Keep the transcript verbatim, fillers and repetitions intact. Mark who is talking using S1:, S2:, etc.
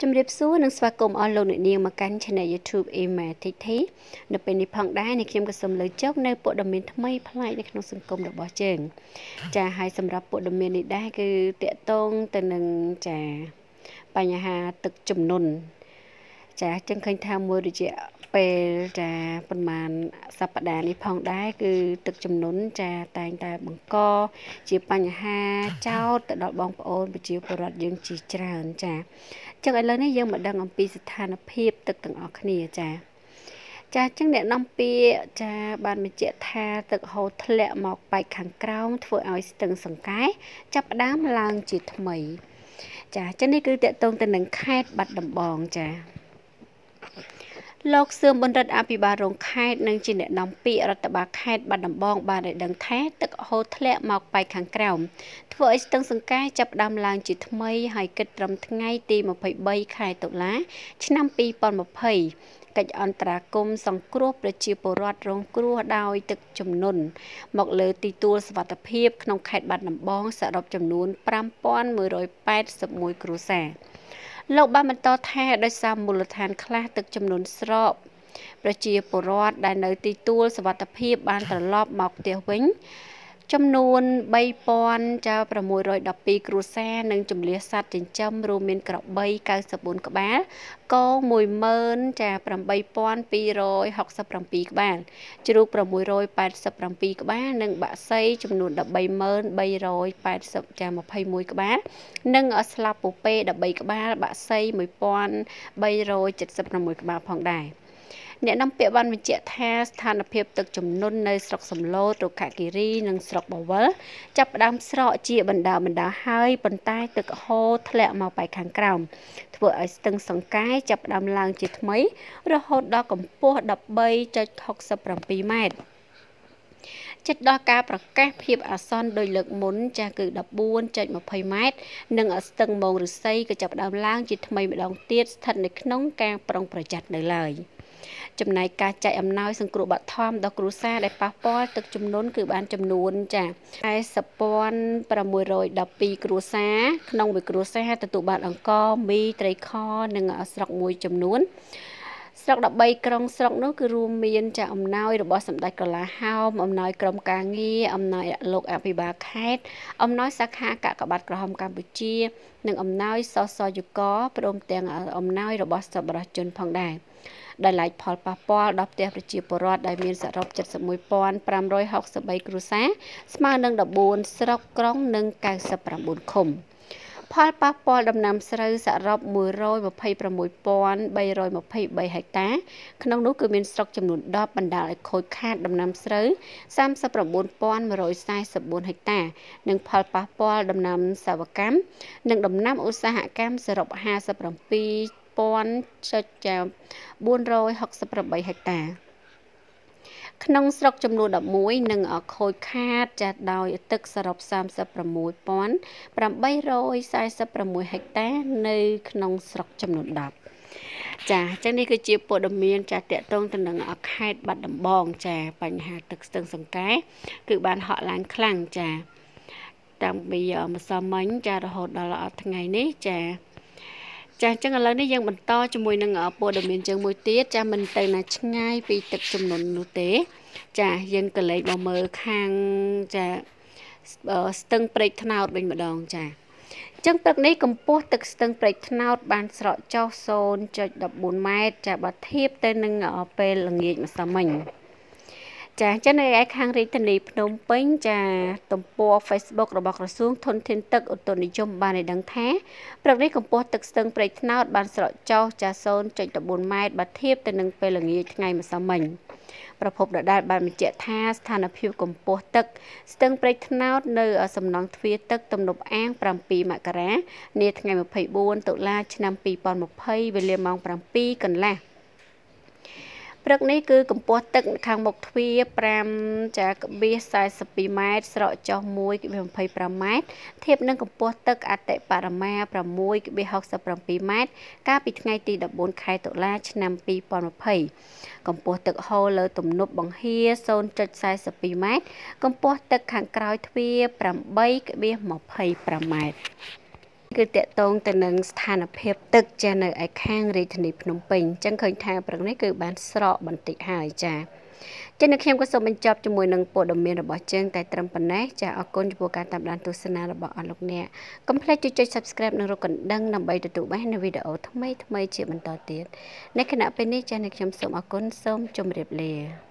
S1: ជំរាបសួរនិងស្វាគមន៍អស់លោកអ្នកនាងមកកាន់ Channel YouTube Ema Thy Thy នៅពេលនេះផងដែរនេះខ្ញុំក៏សូមលើកចុះនៅព័ត៌មានថ្មីប្លែកនៅក្នុងសង្គមរបស់យើងចាហើយសម្រាប់ព័ត៌មាននេះដែរគឺតកតងទៅនឹងចាបញ្ហាទឹកជំនន់ចាចឹងឃើញថាមួយរយៈពេលចាប្រហែលសប្តាហ៍នេះផងដែរគឺទឹកជំនន់ចាតែងតែបង្កជាបញ្ហាចោទទៅដល់បងប្អូនប្រជាពលរដ្ឋយើងជាច្រើនចាចឹងឥឡូវនេះយើងមកដឹងអំពីស្ថានភាពទឹកទាំងអស់គ្នាចាចាចឹងអ្នកនាំពាក្យចាបានបញ្ជាក់ថាទឹកហូរធ្លាក់មកប៉ែកខាងក្រោមធ្វើឲ្យស្ទឹងសង្កែចាប់ផ្ដើមឡើងជាថ្មីចាចឹងនេះគឺតកតងទៅនឹងខេត្តបាត់ដំបងចាលោកសឿមបណ្ឌិតអភិបាលរងខេត្តនិងជាអ្នកនាំពាក្យរដ្ឋបាលខេត្តបាត់ដំបងបានឲ្យដឹងថាទឹកហូរធ្លាក់មកប៉ែកខាងក្រោមធ្វើឲ្យស្ទឹងសង្កែចាប់ផ្ដើមឡើងជាថ្មីហើយគិតត្រឹមថ្ងៃទីម្ភៃបីខែតុលាឆ្នាំពីរពាន់ម្ភៃកិច្ចអន្តរាគមន៍សង្គ្រោះប្រជាពលរដ្ឋរងគ្រោះដោយទឹកជំនន់មកលើទីទួលសុវត្ថិភាពក្នុងខេត្តបាត់ដំបងសរុបចំនួនប្រាំពាន់មួយរយប៉ែតសិបមួយគ្រួសារលោកបានបន្តថាដោយសារមូលដ្ឋានខ្លះទឹកជំនន់ស្រកប្រជាពលរដ្ឋដែលនៅទីទួលសុវត្ថិភាពបានត្រឡប់មកផ្ទះវិញចំនួនបីពាន់ប្រាំមួយរយដប់ពីរគ្រួសារនិងជម្លៀសសត្វចិញ្ចឹមរួមមានក្របីកៅសិបបួនក្បាលគោមួយម៉ឺនប្រាំបីពាន់ពីររយហុកសិបប្រាំពីរក្បាលជ្រូកប្រាំមួយរយប៉ែតសិបប្រាំពីរក្បាលនិងបក្សីចំនួនដប់បីម៉ឺនបីរយប៉ែតសិបម្ភៃមួយក្បាលនិងស្លាបពពែដប់បីក្បាលបក្សីមួយពាន់បីរយចិតសិបប្រាំមួយក្បាលផងដែរអ្នកនាំពាក្យបានបញ្ជាក់ថាស្ថានភាពទឹកជំនន់នៅស្រុកសំឡូតរុក្ខគិរីនិងស្រុកបវលចាប់ផ្ដើមស្រកជាបណ្ដាបណ្ដាហើយប៉ុន្តែទឹកហូរធ្លាក់មកប៉ែកខាងក្រោមធ្វើឲ្យស្ទឹងសង្កែចាប់ផ្ដើមឡើងជាថ្មីរហូតដល់កម្ពស់ដប់បីចុចហុកសិបប្រាំពីរម៉ែត្រជិតដល់ការប្រកាសភាពអាសន្នដោយលើកមុនចាស់គឺដប់បួនចុចម្ភៃម៉ែត្រនិងស្ទឹងមងឫស្សីក៏ចាប់ផ្ដើមឡើងជាថ្មីម្ដងទៀតស្ថិតនៅក្នុងការប្រុងប្រយ័ត្ននៅឡើយចំណែកការចែកអំណោយសង្គ្រោះបឋមដល់គ្រួសារដែលប៉ះពាល់ទឹកជំនន់គឺបានចំនួនចាខែសិបពាន់ប្រាំមួយរយដប់ពីរគ្រួសារក្នុងមួយគ្រួសារទទួលបានអង្ករមីត្រីខនិងស្រុកមួយចំនួនស្រុកដប់បីក្រុងស្រុកនោះគឺរួមមានចាអំណោយរបស់សម្ដេចក្រឡាហោមអំណោយក្រុមការងារអំណោយលោកអភិបាលខេត្តអំណោយសាខាកាកបាទក្រហមកម្ពុជានិងអំណោយសសយកព្រមទាំងអំណោយរបស់សប្បុរសជនផងដែរដែលឡាយផលប៉ះពាល់ដល់ផ្ទះប្រជាពលរដ្ឋដែលមានសរុប 칠십일ពាន់ប្រាំរយហុកសិបបី គ្រួសារស្មើនឹងដប់បួនស្រុកក្រុងនិងកៅសិបប្រាំបួនឃុំផលប៉ះពាល់ដំណាំស្រូវសរុបមួយរយម្ភៃប្រាំមួយពាន់បីរយម្ភៃបីហិកតាក្នុងនោះគឺមានស្រុកចំនួនដប់បណ្ដាលឲ្យខូចខាតដំណាំស្រូវសាមសិប៩ពាន់មួយរយសែសិបបួនហិកតានិងផលប៉ះពាល់ដំណាំសវកម្មនិងដំណាំឧស្សាហកម្មសរុបห้าสิบเจ็ดពាន់ចុចបួនរយហុកសិបប្រាំហិកតាក្នុងស្រុកចំនួនដប់មួយនិងខូចខាតចាស់ដោយទឹកសរុបសាមសិបប្រាំមួយពាន់ប្រាំបីរយសែសិបប្រាំមួយហិកតានៅក្នុងស្រុកចំនួនដប់ចាអញ្ចឹងនេះគឺជាព័ត៌មានចាតកតងទៅនឹងខេត្តបាត់ដំបងចាបញ្ហាទឹកស្ទឹងសង្កែគឺបានហក់ឡើងខ្លាំងចាតាំងពីម្សិលមិញចារហូតដល់ថ្ងៃនេះចាចាអញ្ចឹងឥឡូវនេះយើងបន្តជាមួយនឹងព័ត៌មានជើងមួយទៀតចាមិនទៅណាឆ្ងាយពីទឹកជំនន់នោះទេចាយើងក៏លេខមកមើលខាងចាស្ទឹងព្រែកថ្នោតវិញម្ដងចាអញ្ចឹងព្រឹកនេះកម្ពស់ទឹកស្ទឹងព្រែកថ្នោតបានស្រកចុះ ศูนย์จุดหนึ่งสี่ ម៉ែត្រចាបើធៀបទៅនឹងពេលល្ងាចម្សិលមិញចាអញ្ចឹងនៅឯខាងរាជធានីភ្នំពេញចាទំព័រ Facebook របស់ក្រសួងធនធានទឹកឧតុនិយមបានឲ្យដឹងថាព្រឹកនេះកម្ពស់ទឹកស្ទឹងព្រែកថ្នោតបានស្រកចុះចា ศูนย์จุดหนึ่งสี่ ម៉ែត្របើធៀបទៅនឹងពេលល្ងាចថ្ងៃម្សិលមិញប្រភពដដែលបានបញ្ជាក់ថាស្ថានភាពកម្ពស់ទឹកស្ទឹងព្រែកថ្នោតនៅសំណង់ទ្វារទឹកទំនប់អាងប្រាំពីរមករានាថ្ងៃម្ភៃបួនតុលាឆ្នាំពីរពាន់ម្ភៃវេលាម៉ោងប្រាំពីរកន្លះព្រឹកនេះគឺកម្ពស់ទឹកខាងមុខទ្វារប្រាំចាក្បៀសសែសិបពីរម៉ែត្រស្រកចុះមួយក្បៀសម្ភៃប្រាំម៉ែត្រធៀបនឹងកម្ពស់ទឹកអតិបរមាប្រាំមួយក្បៀសហុកសិបប្រាំពីរម៉ែត្រកាលពីថ្ងៃទីដប់បួនខែតុលាឆ្នាំពីរពាន់ម្ភៃកម្ពស់ទឹកហូរលើទំនប់បង្ហៀ ศูนย์จุดสี่สิบពីរម៉ែត្រកម្ពស់ទឹកខាងក្រោយទ្វារប្រាំបីក្បៀសម្ភៃប្រាំម៉ែត្រគឺតកតងទៅនឹងស្ថានភាពទឹកចានៅឯខាងរាជធានីភ្នំពេញអញ្ចឹងឃើញថាព្រឹកនេះគឺបានស្រកបន្តិចហើយចាចឹងខ្ញុំក៏សូមបញ្ចប់ជាមួយនឹងព័ត៌មានរបស់យើងតែត្រឹមប៉ុណ្ណេះចាអរគុណចំពោះការតាមដានទស្សនារបស់អស់លោកអ្នកកុំភ្លេចចុច Subscribe និងរកកណ្ដឹងដើម្បីទទួលបាននូវវីដេអូថ្មីៗជាបន្តទៀតនៅខណៈពេលនេះចាខ្ញុំសូមអរគុណសូមជម្រាបលា